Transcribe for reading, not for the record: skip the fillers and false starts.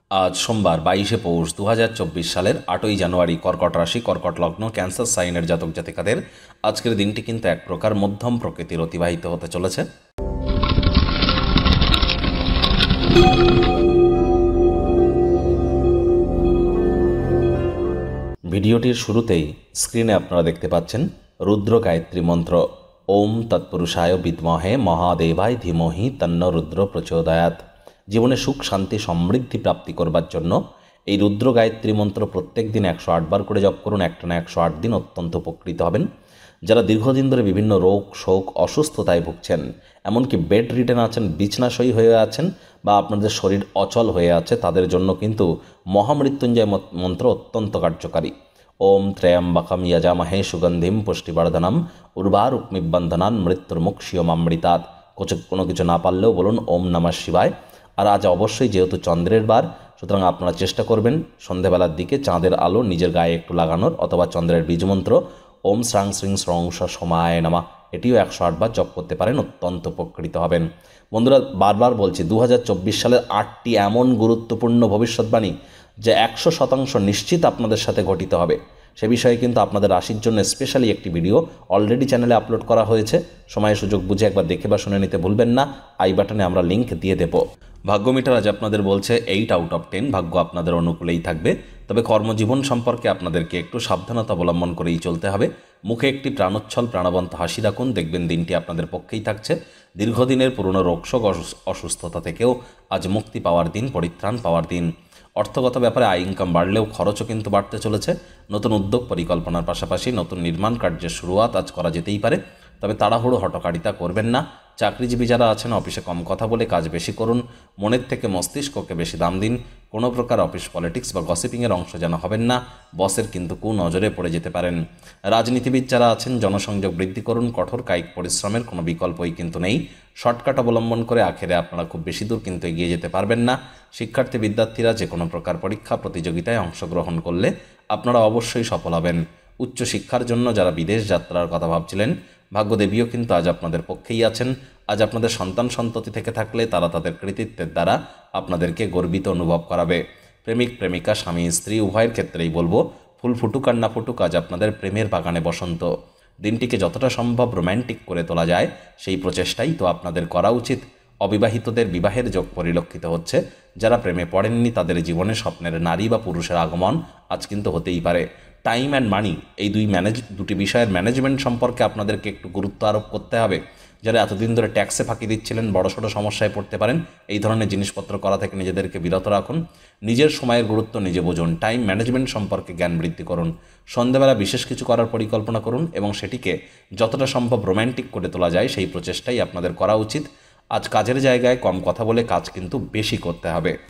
আজ সোমবার 22শে পৌষ 2024 সালের 8ই জানুয়ারি কর্কট রাশি কর্কট লগ্ন ক্যান্সার সাইনের জাতক জাতিকাদের আজকের দিনটি কিন্তু এক প্রকার মধ্যম প্রকৃতির অতিবাহিত হতে চলেছে। ভিডিওটির শুরুতেই স্ক্রিনে আপনারা দেখতে পাচ্ছেন রুদ্র গায়ত্রী মন্ত্র। ওম তৎপুরুষায় বিদ্মহে মহাদেবায় ধীমহি তন্ন রুদ্র প্রচোদয়াৎ। জীবনে সুখ শান্তি সমৃদ্ধি প্রাপ্তি করবার জন্য এই রুদ্র গায়ত্রী মন্ত্র প্রত্যেক দিন 108 বার করে জপ করুন। একটানা 108 দিন অত্যন্ত উপকৃত হবেন। যারা দীর্ঘদিন ধরে বিভিন্ন রোগ শোক অসুস্থতায় ভুগছেন, এমনকি বেড রিডেন আছেন, বিছনাশয়ী হয়ে আছেন, বা আপনাদের শরীর অচল হয়ে আছে, তাদের জন্য কিন্তু মহামৃত্যুঞ্জয় মন্ত্র অত্যন্ত কার্যকারী। ওম ত্র্যম্বকম যজামহে সুগন্ধিম পুষ্টিবর্ধনম উর্বারুকমিবন্ধনান মৃত্যুর্মুক্ষীয়মামৃতাৎ। কোনো কিছু না পারলেও বলুন ওম নমঃ শিবায়। আর আজ অবশ্যই যেহেতু চন্দ্রের বার, সুতরাং আপনারা চেষ্টা করবেন সন্ধেবেলার দিকে চাঁদের আলো নিজের গায়ে একটু লাগানোর, অথবা চন্দ্রের বীজমন্ত্র ওম শ্রাং শ্রীং শ্রং সমায় নমঃ, এটিও 108 বার জপ করতে পারেন, অত্যন্ত উপকৃত হবেন। বন্ধুরা, বারবার বলছি 2024 সালের 8টি এমন গুরুত্বপূর্ণ ভবিষ্যৎবাণী যা 100% নিশ্চিত আপনাদের সাথে ঘটিত হবে। সে বিষয়ে কিন্তু আপনাদের রাশির জন্য স্পেশালি একটি ভিডিও অলরেডি চ্যানেলে আপলোড করা হয়েছে। সময় সুযোগ বুঝে একবার দেখে বা শুনে নিতে ভুলবেন না। আই বাটনে আমরা লিঙ্ক দিয়ে দেব। ভাগ্য মিটার আজ আপনাদের বলছে 8 আউট অফ 10 ভাগ্য আপনাদের অনুকূলেই থাকবে। তবে কর্মজীবন সম্পর্কে আপনাদেরকে একটু সাবধানতা অবলম্বন করেই চলতে হবে। মুখে একটি প্রাণোচ্ছল প্রাণবন্ত হাসি রাখুন, দেখবেন দিনটি আপনাদের পক্ষেই থাকছে। দীর্ঘদিনের পুরনো রোগশোক অসুস্থতা থেকেও আজ মুক্তি পাওয়ার দিন, পরিত্রাণ পাওয়ার দিন। অর্থগত ব্যাপারে আয় ইনকাম বাড়লেও খরচও কিন্তু বাড়তে চলেছে। নতুন উদ্যোগ পরিকল্পনার পাশাপাশি নতুন নির্মাণ কার্যের শুরুয়াত আজ করা যেতেই পারে, তবে তাড়াহুড়ো হটকারিতা করবেন না। চাকরিজীবী যারা আছেন অফিসে কম কথা বলে কাজ বেশি করুন। মনের থেকে মস্তিষ্ককে বেশি দাম দিন। কোনো প্রকার অফিস পলিটিক্স বা গসিপিংয়ের অংশ যেন হবেন না, বসের কিন্তু নজরে পড়ে যেতে পারেন। রাজনীতিবিদ যারা আছেন জনসংযোগ বৃদ্ধি করুন। কঠোর কায়িক পরিশ্রমের কোনো বিকল্পই কিন্তু নেই। শর্টকাট অবলম্বন করে আখেরে আপনারা খুব বেশি দূর কিন্তু এগিয়ে যেতে পারবেন না। শিক্ষার্থী বিদ্যার্থীরা যে কোনো প্রকার পরীক্ষা প্রতিযোগিতায় অংশগ্রহণ করলে আপনারা অবশ্যই সফল হবেন। উচ্চশিক্ষার জন্য যারা বিদেশ যাত্রার কথা ভাবছিলেন, ভাগ্যদেবীও কিন্তু আজ আপনাদের পক্ষেই আছেন। আজ আপনাদের সন্তান সন্ততি থেকে থাকলে তারা তাদের কৃতিত্বের দ্বারা আপনাদেরকে গর্বিত অনুভব করাবে। প্রেমিক প্রেমিকা স্বামী স্ত্রী উভয়ের ক্ষেত্রেই বলবো, ফুল ফুটুক আর না ফুটুক, আজ আপনাদের প্রেমের বাগানে বসন্ত। দিনটিকে যতটা সম্ভব রোম্যান্টিক করে তোলা যায় সেই প্রচেষ্টাই তো আপনাদের করা উচিত। অবিবাহিতদের বিবাহের যোগ পরিলক্ষিত হচ্ছে। যারা প্রেমে পড়েননি তাদের জীবনে স্বপ্নের নারী বা পুরুষের আগমন আজ কিন্তু হতেই পারে। টাইম অ্যান্ড মানি, এই দুটি বিষয়ের ম্যানেজমেন্ট সম্পর্কে আপনাদেরকে একটু গুরুত্ব আরোপ করতে হবে। যারা এতদিন ধরে ট্যাক্সে ফাঁকি দিচ্ছিলেন, বড়সড় সমস্যায় পড়তে পারেন। এই ধরনের জিনিসপত্র করা থেকে নিজেদেরকে বিরত রাখুন। নিজের সময়ের গুরুত্ব নিজে বুঝুন। টাইম ম্যানেজমেন্ট সম্পর্কে জ্ঞান বৃদ্ধি করুন। সন্ধ্যাবেলা বিশেষ কিছু করার পরিকল্পনা করুন এবং সেটিকে যতটা সম্ভব রোম্যান্টিক করে তোলা যায় সেই প্রচেষ্টাই আপনাদের করা উচিত। আজ কাজের জায়গায় কম কথা বলে কাজ কিন্তু বেশি করতে হবে।